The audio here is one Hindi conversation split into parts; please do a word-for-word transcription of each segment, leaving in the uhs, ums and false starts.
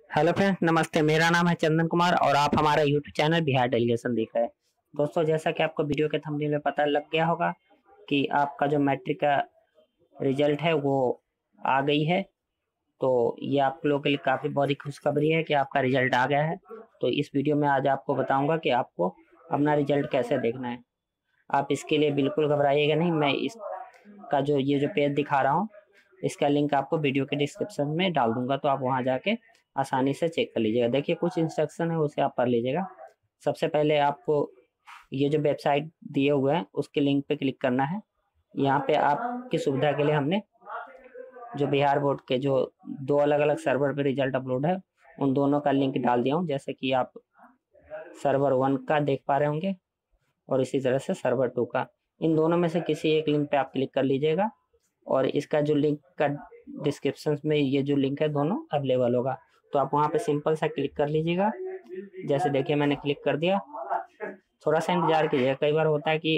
हेलो फ्रेंड्स, नमस्ते। मेरा नाम है चंदन कुमार और आप हमारा यूट्यूब चैनल बिहार डेलीगेशन देख रहे हैं। दोस्तों, जैसा कि आपको वीडियो के थंबनेल में पता लग गया होगा कि आपका जो मैट्रिक का रिजल्ट है वो आ गई है। तो ये आप लोगों के लिए काफ़ी बहुत ही खुशखबरी है कि आपका रिजल्ट आ गया है। तो इस वीडियो में आज आपको बताऊंगा कि आपको अपना रिजल्ट कैसे देखना है। आप इसके लिए बिल्कुल घबराइएगा नहीं। मैं इसका जो ये जो पेज दिखा रहा हूँ, इसका लिंक आपको वीडियो के डिस्क्रिप्शन में डाल दूंगा, तो आप वहां जाके आसानी से चेक कर लीजिएगा। देखिए, कुछ इंस्ट्रक्शन है उसे आप पढ़ लीजिएगा। सबसे पहले आपको ये जो वेबसाइट दिए हुए हैं उसके लिंक पे क्लिक करना है। यहाँ पे आपकी सुविधा के लिए हमने जो बिहार बोर्ड के जो दो अलग अलग सर्वर पे रिजल्ट अपलोड है उन दोनों का लिंक डाल दिया हूँ। जैसे कि आप सर्वर वन का देख पा रहे होंगे और इसी तरह से सर्वर टू का। इन दोनों में से किसी एक लिंक पे आप क्लिक कर लीजिएगा और इसका जो लिंक का डिस्क्रिप्शन में ये जो लिंक है दोनों अवेलेबल होगा। तो आप वहाँ पे सिंपल सा क्लिक कर लीजिएगा। जैसे देखिए, मैंने क्लिक कर दिया। थोड़ा सा इंतजार कीजिएगा। कई बार होता है कि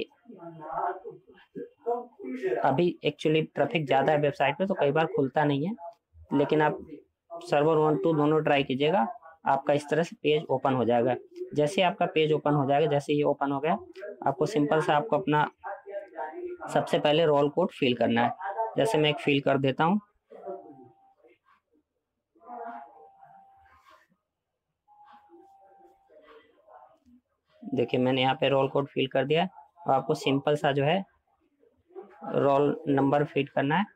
अभी एक्चुअली ट्रैफिक ज़्यादा है वेबसाइट पे, तो कई बार खुलता नहीं है। लेकिन आप सर्वर वन टू दोनों ट्राई कीजिएगा। आपका इस तरह से पेज ओपन हो जाएगा। जैसे आपका पेज ओपन हो जाएगा, जैसे ये ओपन हो गया, आपको सिंपल सा आपको अपना सबसे पहले रोल कोड फिल करना है। जैसे मैं एक फिल कर देता हूँ। देखिए, मैंने यहाँ पे रोल कोड फिल कर दिया और आपको सिंपल सा जो है रोल नंबर फीड करना है।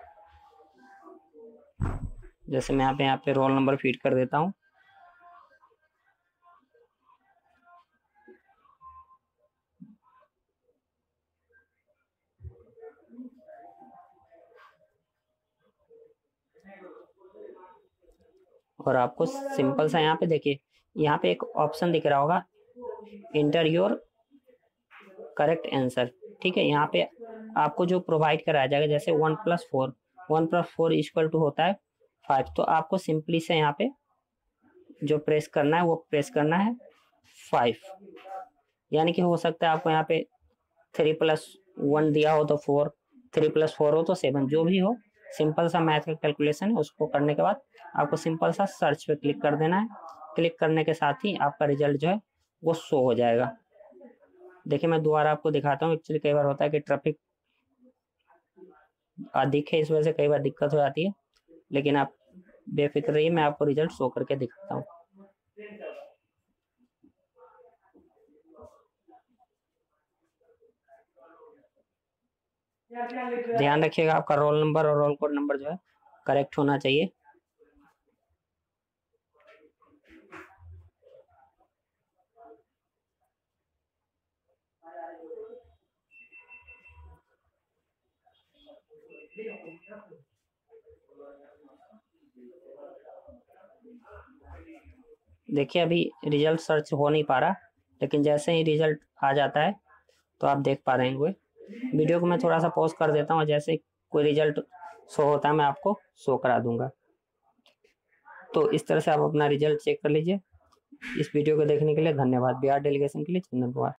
जैसे मैं यहाँ पे यहाँ पे रोल नंबर फीड कर देता हूँ। और आपको सिंपल सा यहाँ पे देखिए, यहाँ पे एक ऑप्शन दिख रहा होगा, इंटर योर करेक्ट आंसर। ठीक है, यहाँ पे आपको जो प्रोवाइड कराया जाएगा, जैसे one plus four one plus four equal to होता है फाइव। तो आपको सिंपली से यहाँ पे जो प्रेस करना है वो प्रेस करना है फाइव। यानी कि हो सकता है आपको यहाँ पे थ्री प्लस वन दिया हो तो फोर, थ्री प्लस फोर हो तो सेवन, जो भी हो। सिंपल सा मैथ का कैलकुलेशन है। उसको करने के बाद आपको सिंपल सा सर्च पे क्लिक कर देना है। क्लिक करने के साथ ही आपका रिजल्ट जो है वो शो हो जाएगा। देखिए, मैं दोबारा आपको दिखाता हूँ। एक्चुअली कई बार होता है कि ट्रैफिक अधिक है, इस वजह से कई बार दिक्कत हो जाती है। लेकिन आप बेफिक्र रहिए, मैं आपको रिजल्ट शो करके दिखाता हूँ। ध्यान रखिएगा, आपका रोल नंबर और रोल कोड नंबर जो है करेक्ट होना चाहिए। देखिए, अभी रिजल्ट सर्च हो नहीं पा रहा, लेकिन जैसे ही रिजल्ट आ जाता है तो आप देख पा रहे हैं। वीडियो को मैं थोड़ा सा पॉज कर देता हूँ। जैसे कोई रिजल्ट शो होता है मैं आपको शो करा दूंगा। तो इस तरह से आप अपना रिजल्ट चेक कर लीजिए। इस वीडियो को देखने के लिए धन्यवाद। बिहार डेलीगेशन के लिए चंदन कुमार।